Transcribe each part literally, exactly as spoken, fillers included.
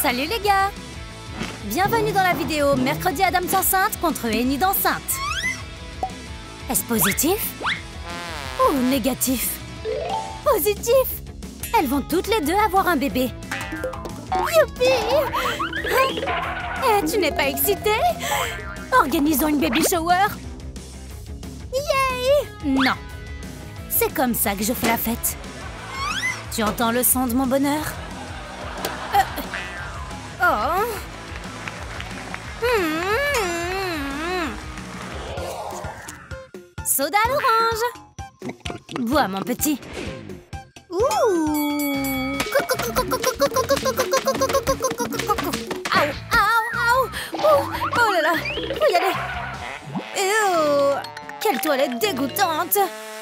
Salut les gars! Bienvenue dans la vidéo Mercredi Addams enceinte contre Enid enceinte. Est-ce positif? Ou négatif? Positif! Elles vont toutes les deux avoir un bébé. Youpi! Eh, tu n'es pas excitée? Organisons une baby shower. Yay! Non. C'est comme ça que je fais la fête. Tu entends le son de mon bonheur? Euh... Oh! Mmh. Soda à l'orange. Bois, mon petit. Ouh. Aou, aou, aou. Ouh. Oh là là, faut y aller. Ew. Quelle toilette dégoûtante.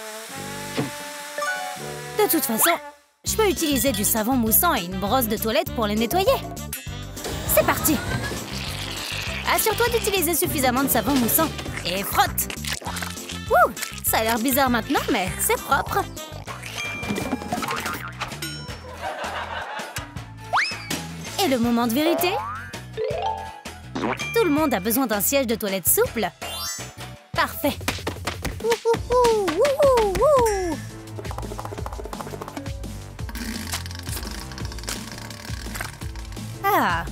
De toute façon, je peux utiliser du savon moussant et une brosse de toilette pour les nettoyer. C'est parti. Assure-toi d'utiliser suffisamment de savon moussant et frotte. Ouh, ça a l'air bizarre maintenant, mais c'est propre. Et le moment de vérité? Tout le monde a besoin d'un siège de toilette souple. Parfait. Ouh, ouh, ouh, ouh, ouh. Ah.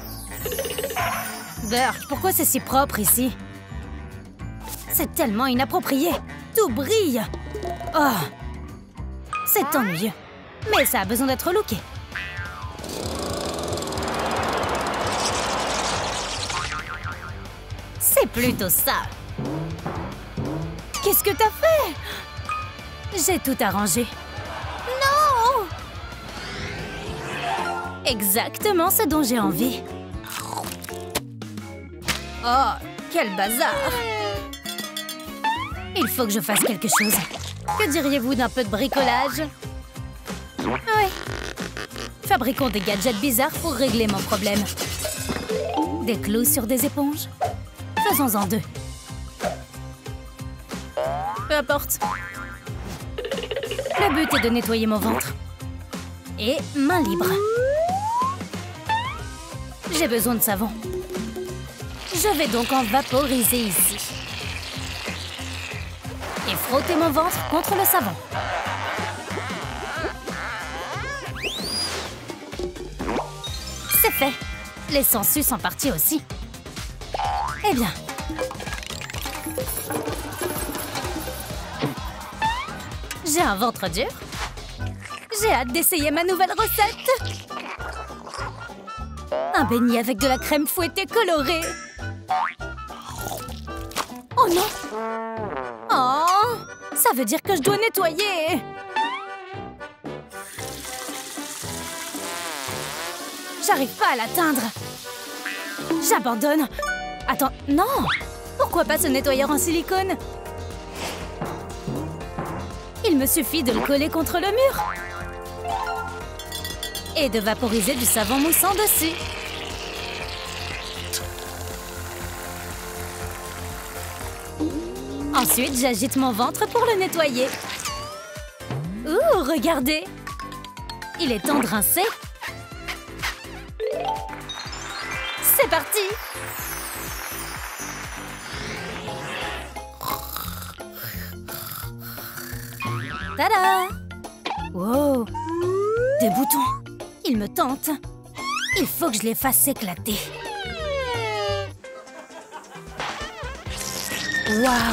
Burk, pourquoi c'est si propre ici? C'est tellement inapproprié. Tout brille. Oh. C'est ennuyeux. Mais ça a besoin d'être looké. C'est plutôt ça. Qu'est-ce que t'as fait? J'ai tout arrangé. Non! Exactement ce dont j'ai envie. Oh, quel bazar! Il faut que je fasse quelque chose. Que diriez-vous d'un peu de bricolage? Oui. Fabriquons des gadgets bizarres pour régler mon problème. Des clous sur des éponges? Faisons-en deux. Peu importe. Le but est de nettoyer mon ventre. Et main libre. J'ai besoin de savon. Je vais donc en vaporiser ici. Et frotter mon ventre contre le savon. C'est fait. Les sangsues sont partis aussi. Eh bien. J'ai un ventre dur. J'ai hâte d'essayer ma nouvelle recette. Un beignet avec de la crème fouettée colorée. Oh non! Oh! Ça veut dire que je dois nettoyer! J'arrive pas à l'atteindre. J'abandonne. Attends, non! Pourquoi pas ce nettoyeur en silicone? Il me suffit de le coller contre le mur. Et de vaporiser du savon moussant dessus. Ensuite, j'agite mon ventre pour le nettoyer. Ouh, regardez! Il est temps de rincer. C'est parti! Tada! Wow! Des boutons! Ils me tentent. Il faut que je les fasse éclater. Waouh!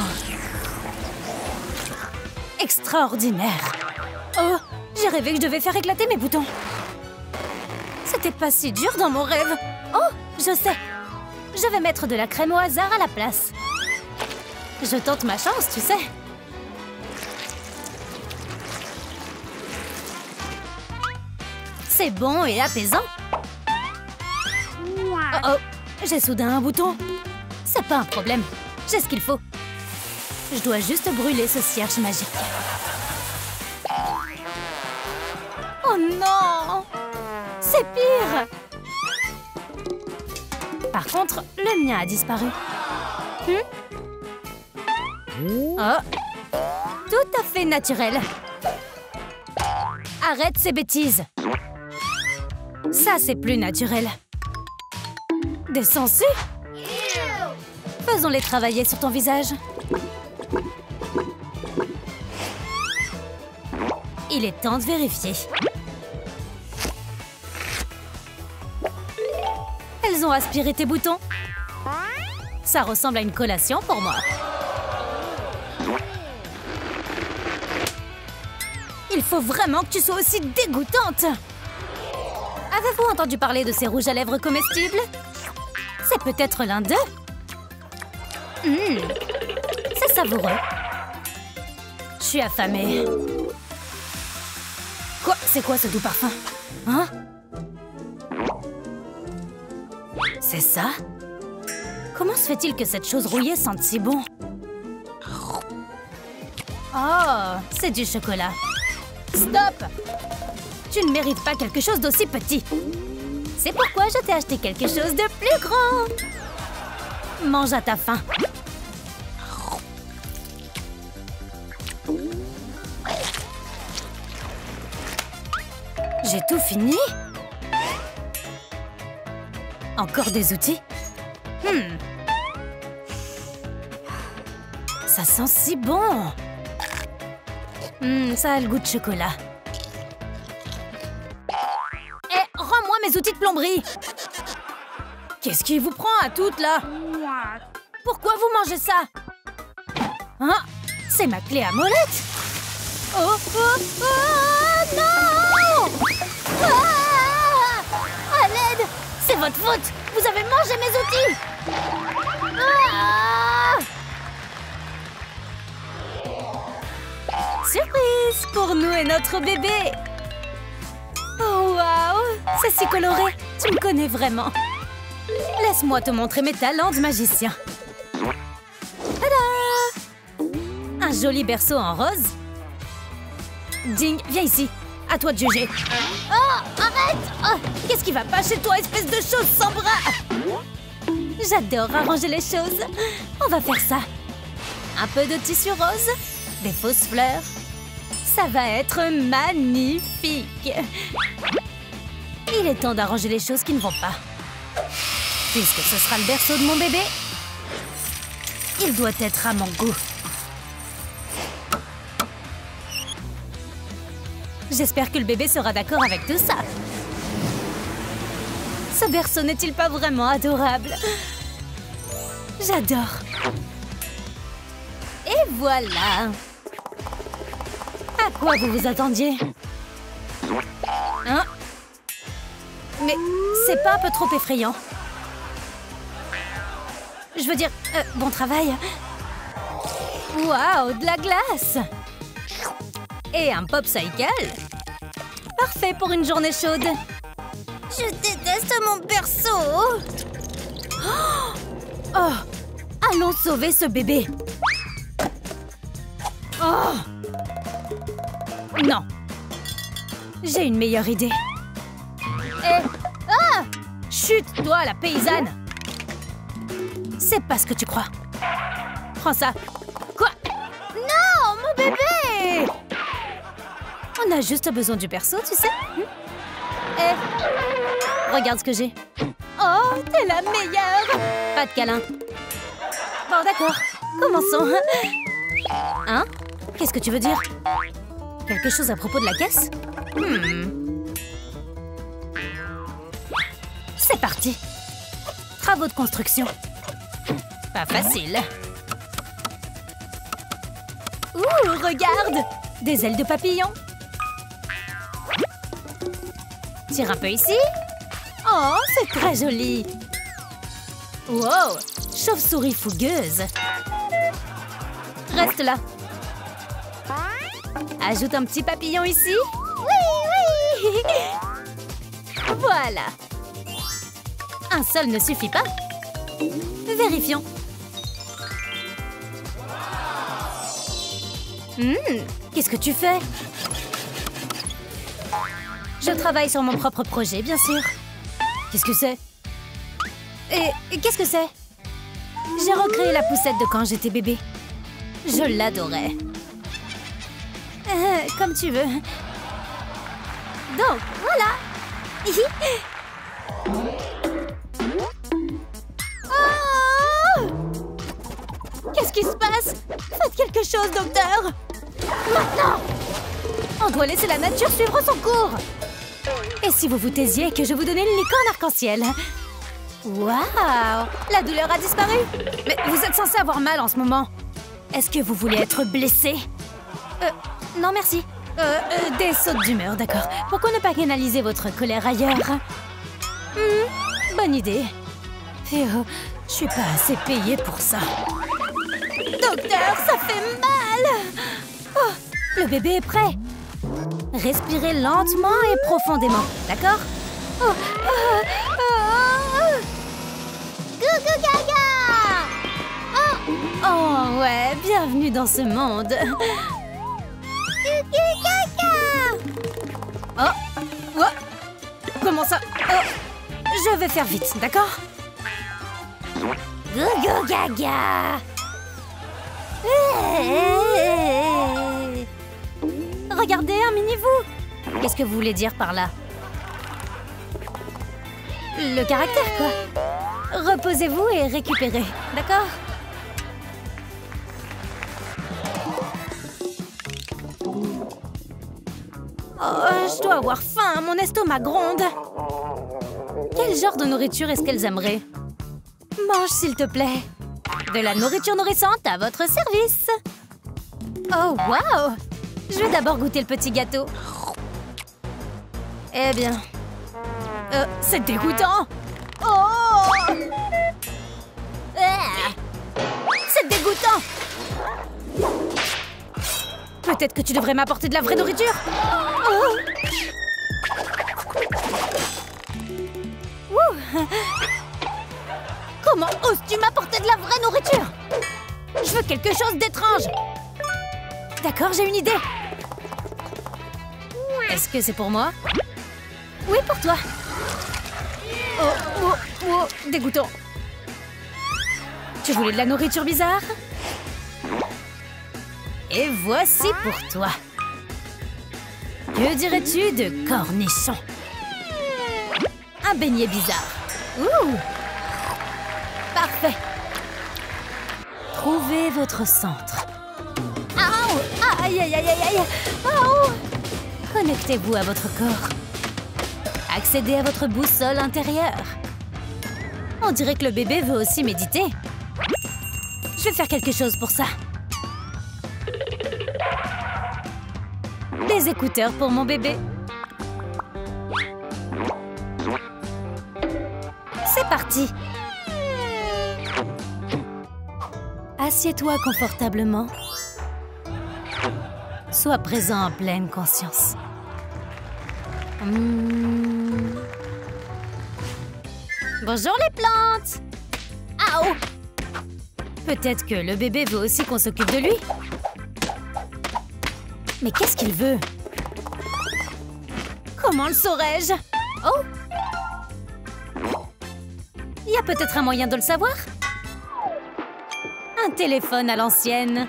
Extraordinaire! Oh, j'ai rêvé que je devais faire éclater mes boutons. C'était pas si dur dans mon rêve. Oh, je sais. Je vais mettre de la crème au hasard à la place. Je tente ma chance, tu sais. C'est bon et apaisant. Oh oh, j'ai soudain un bouton. C'est pas un problème. J'ai ce qu'il faut. Je dois juste brûler ce cierge magique. Oh non! C'est pire! Par contre, le mien a disparu. Hmm? Oh! Tout à fait naturel. Arrête ces bêtises. Ça, c'est plus naturel. Des sangsues? Faisons-les travailler sur ton visage. Il est temps de vérifier. Elles ont aspiré tes boutons. Ça ressemble à une collation pour moi. Il faut vraiment que tu sois aussi dégoûtante. Avez-vous entendu parler de ces rouges à lèvres comestibles? C'est peut-être l'un d'eux. Mmh, c'est savoureux. Je suis affamée. Quoi? C'est quoi ce doux parfum? Hein? C'est ça? Comment se fait-il que cette chose rouillée sente si bon? Oh, c'est du chocolat. Stop! Tu ne mérites pas quelque chose d'aussi petit. C'est pourquoi je t'ai acheté quelque chose de plus grand. Mange à ta faim. J'ai tout fini? Encore des outils? Hmm. Ça sent si bon! Hmm, ça a le goût de chocolat. Eh, rends-moi mes outils de plomberie! Qu'est-ce qui vous prend à toutes, là? Pourquoi vous mangez ça? Hein? C'est ma clé à molette! Oh, oh, oh, non! Ah! À l'aide! C'est votre faute! Vous avez mangé mes outils! Ah! Surprise pour nous et notre bébé! Oh, waouh! C'est si coloré! Tu me connais vraiment! Laisse-moi te montrer mes talents de magicien. Tada! Un joli berceau en rose. Ding, viens ici. À toi de juger. Oh, arrête! Oh, qu'est-ce qui va pas chez toi, espèce de chose sans bras? J'adore arranger les choses. On va faire ça. Un peu de tissu rose, des fausses fleurs. Ça va être magnifique. Il est temps d'arranger les choses qui ne vont pas. Puisque ce sera le berceau de mon bébé, il doit être à mon goût. J'espère que le bébé sera d'accord avec tout ça. Ce berceau n'est-il pas vraiment adorable? J'adore. Et voilà. À quoi vous vous attendiez? Hein? Mais c'est pas un peu trop effrayant? Je veux dire, euh, bon travail. Waouh, de la glace! Et un popsicle. Parfait pour une journée chaude. Je déteste mon berceau. Oh, oh, allons sauver ce bébé. Oh. Non. J'ai une meilleure idée. Eh, ah! Chut, toi, la paysanne. C'est pas ce que tu crois. Prends ça. Quoi? Non, mon bébé! On a juste besoin du berceau, tu sais. Eh, regarde ce que j'ai. Oh, t'es la meilleure! Pas de câlin. Bon, d'accord. Commençons. Hein? Qu'est-ce que tu veux dire? Quelque chose à propos de la caisse? Hmm. C'est parti. Travaux de construction. Pas facile. Ouh, regarde! Des ailes de papillon. Tire un peu ici. Oh, c'est très joli. Wow, chauve-souris fougueuse. Reste là. Ajoute un petit papillon ici. Oui, oui. Voilà. Un seul ne suffit pas. Vérifions. Hum, qu'est-ce que tu fais? Je travaille sur mon propre projet, bien sûr. Qu'est-ce que c'est? Et qu'est-ce que c'est? J'ai recréé la poussette de quand j'étais bébé. Je l'adorais. Euh, comme tu veux. Donc, voilà. chose, docteur! Maintenant! On doit laisser la nature suivre son cours! Et si vous vous taisiez que je vous donnais une licorne arc-en-ciel? Waouh! La douleur a disparu! Mais vous êtes censé avoir mal en ce moment. Est-ce que vous voulez être blessé? Euh, non merci. Euh, euh, des sautes d'humeur, d'accord. Pourquoi ne pas canaliser votre colère ailleurs? Hmm, bonne idée. Et oh, je suis pas assez payée pour ça. Docteur, ça fait mal! Oh, le bébé est prêt. Respirez lentement et profondément, d'accord? Oh, oh, oh. Gou gou gaga! Oh, oh ouais, bienvenue dans ce monde. Gou gou gaga! Oh, oh, comment ça? Oh, je vais faire vite, d'accord? Gou gou gaga! Regardez, un mini-vous! Qu'est-ce que vous voulez dire par là? Le caractère, quoi. Reposez-vous et récupérez, d'accord? Oh, je dois avoir faim, mon estomac gronde. Quel genre de nourriture est-ce qu'elles aimeraient? Mange, s'il te plaît. De la nourriture nourrissante à votre service. Oh, waouh! Je vais d'abord goûter le petit gâteau. Eh bien... Euh, c'est dégoûtant! Oh! Ah! C'est dégoûtant! Peut-être que tu devrais m'apporter de la vraie nourriture? Oh! Ouh! Comment oses-tu m'apporter de la vraie nourriture? Je veux quelque chose d'étrange! D'accord, j'ai une idée! Est-ce que c'est pour moi? Oui, pour toi! Oh, oh, oh, dégoûtant! Tu voulais de la nourriture bizarre? Et voici pour toi! Que dirais-tu de cornichon? Un beignet bizarre! Ouh! Parfait! Trouvez votre centre. Aouh! Aïe, aïe, aïe, aïe, aïe! Aouh! Connectez-vous à votre corps. Accédez à votre boussole intérieure. On dirait que le bébé veut aussi méditer. Je vais faire quelque chose pour ça. Des écouteurs pour mon bébé. C'est parti! Assieds-toi confortablement. Sois présent en pleine conscience. Mmh. Bonjour les plantes! Aouh! Peut-être que le bébé veut aussi qu'on s'occupe de lui? Mais qu'est-ce qu'il veut? Comment le saurais-je? Oh! Il y a peut-être un moyen de le savoir? Un téléphone à l'ancienne.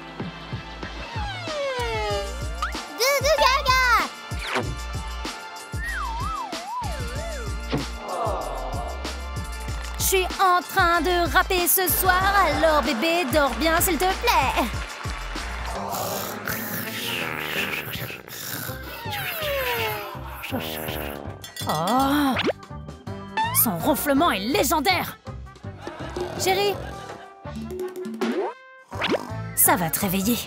Je suis en train de rapper ce soir, alors bébé, dors bien s'il te plaît. Oh! Son ronflement est légendaire! Chérie! Ça va te réveiller.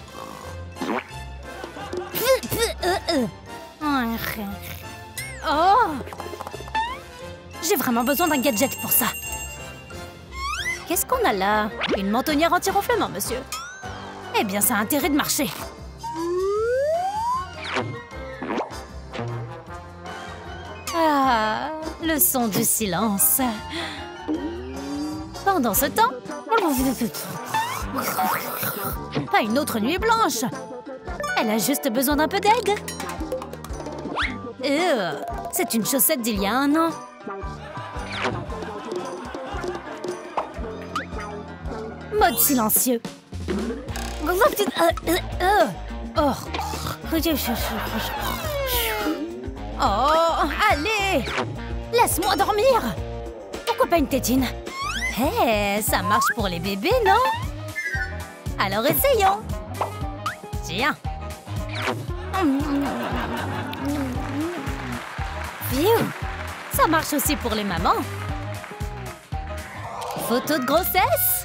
Oh! J'ai vraiment besoin d'un gadget pour ça. Qu'est-ce qu'on a là? Une mentonnière anti-ronflement, monsieur. Eh bien, ça a intérêt de marcher. Ah, le son du silence. Pendant ce temps... Pas une autre nuit blanche. Elle a juste besoin d'un peu d'aide. Euh, c'est une chaussette d'il y a un an. Mode silencieux. Oh. Oh, allez! Laisse-moi dormir! Pourquoi pas une tétine? Hé, hey, ça marche pour les bébés, non? Alors essayons! Tiens. Phew. Ça marche aussi pour les mamans. Photo de grossesse.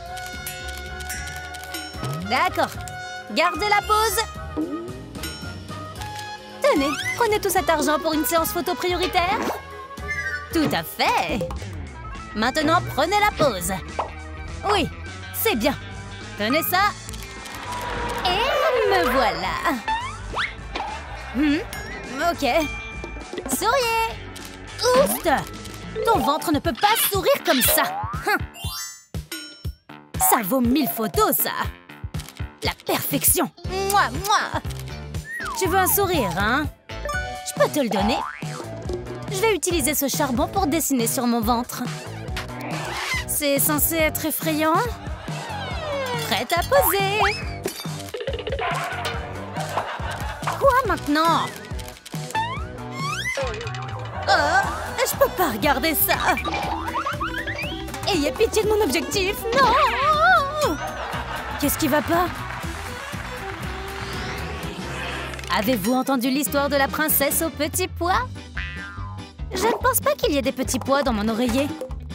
D'accord. Gardez la pose. Tenez, prenez tout cet argent pour une séance photo prioritaire. Tout à fait. Maintenant, prenez la pause. Oui, c'est bien. Tenez ça. Et me voilà. Hmm, ok. Souriez. Oust. Ton ventre ne peut pas sourire comme ça. Hum. Ça vaut mille photos, ça. La perfection. Moi, moi. Tu veux un sourire, hein? Je peux te le donner. Je vais utiliser ce charbon pour dessiner sur mon ventre. C'est censé être effrayant. Prête à poser. Quoi maintenant? Oh, je peux pas regarder ça. Ayez pitié de mon objectif. Non! Qu'est-ce qui va pas? Avez-vous entendu l'histoire de la princesse aux petits pois? Je ne pense pas qu'il y ait des petits pois dans mon oreiller.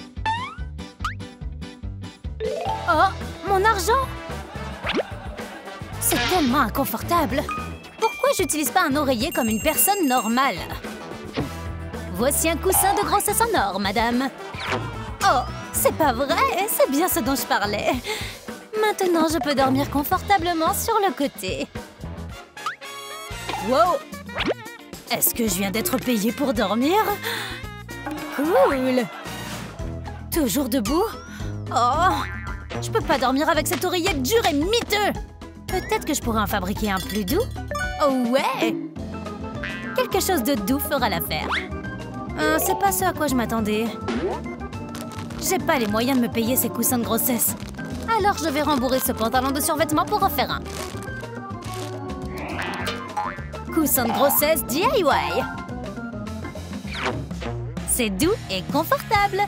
Oh, mon argent! C'est tellement inconfortable. Pourquoi j'utilise pas un oreiller comme une personne normale? Voici un coussin de grossesse en or, madame. Oh, c'est pas vrai, c'est bien ce dont je parlais. Maintenant, je peux dormir confortablement sur le côté. Wow! Est-ce que je viens d'être payée pour dormir? Cool! Toujours debout? Oh! Je peux pas dormir avec cet oreiller dur et miteux! Peut-être que je pourrais en fabriquer un plus doux? Oh ouais! Quelque chose de doux fera l'affaire. Euh, c'est pas ce à quoi je m'attendais. J'ai pas les moyens de me payer ces coussins de grossesse. Alors je vais rembourrer ce pantalon de survêtement pour en faire un. Coussin de grossesse D I Y. C'est doux et confortable.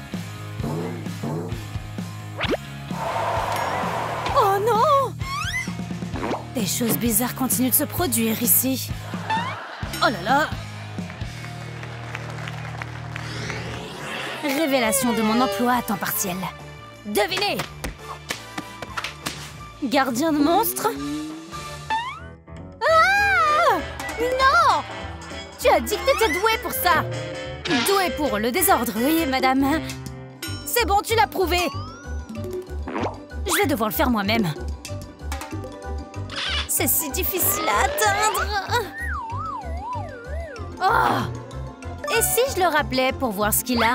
Oh non! Des choses bizarres continuent de se produire ici. Oh là là! Révélation de mon emploi à temps partiel. Devinez! Gardien de monstres? Ah! Non! Tu as dit que t'étais douée pour ça! Douée pour le désordre, oui, madame. C'est bon, tu l'as prouvé. Je vais devoir le faire moi-même. C'est si difficile à atteindre. Oh! Et si je le rappelais pour voir ce qu'il a?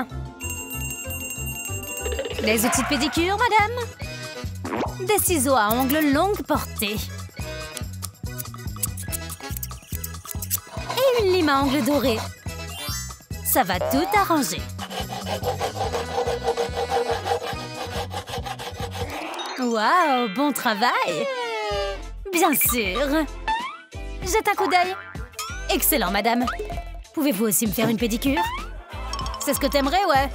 Des outils de pédicure, madame? Des ciseaux à ongles longue portée. Et une lime à ongles dorée. Ça va tout arranger. Waouh, bon travail! Bien sûr! Jette un coup d'œil. Excellent, madame. Pouvez-vous aussi me faire une pédicure? C'est ce que t'aimerais, ouais?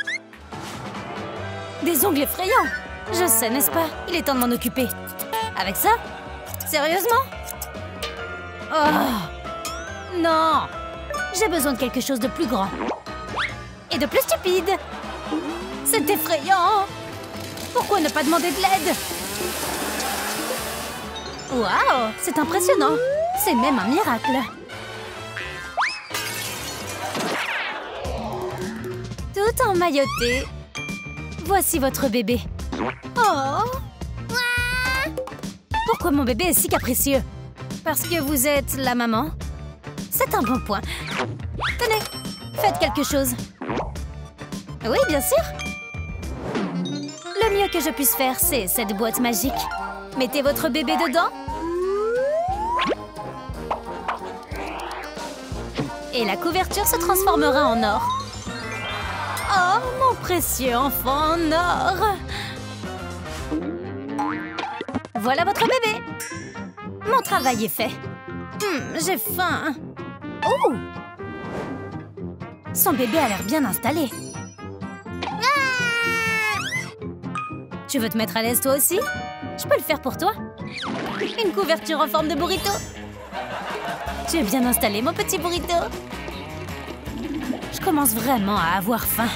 Des ongles effrayants! Je sais, n'est-ce pas? Il est temps de m'en occuper. Avec ça? Sérieusement? Oh! Non! J'ai besoin de quelque chose de plus grand. Et de plus stupide. C'est effrayant! Pourquoi ne pas demander de l'aide? Waouh! C'est impressionnant! C'est même un miracle! Tout emmailloté. Voici votre bébé. Oh! Pourquoi mon bébé est si capricieux? Parce que vous êtes la maman? C'est un bon point. Tenez, faites quelque chose. Oui, bien sûr. Le mieux que je puisse faire, c'est cette boîte magique. Mettez votre bébé dedans. Et la couverture se transformera en or. Oh, mon précieux enfant en or! Voilà votre bébé! Mon travail est fait. Hmm, j'ai faim. Oh! Son bébé a l'air bien installé. Ah! Tu veux te mettre à l'aise toi aussi? Je peux le faire pour toi. Une couverture en forme de burrito. Tu es bien installé, mon petit burrito? Je commence vraiment à avoir faim.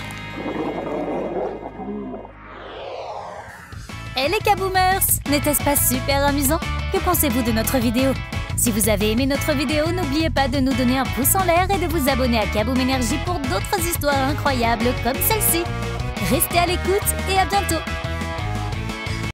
Et les Kaboomers, n'était-ce pas super amusant? Que pensez-vous de notre vidéo? Si vous avez aimé notre vidéo, n'oubliez pas de nous donner un pouce en l'air et de vous abonner à Kaboom Energy pour d'autres histoires incroyables comme celle-ci. Restez à l'écoute et à bientôt!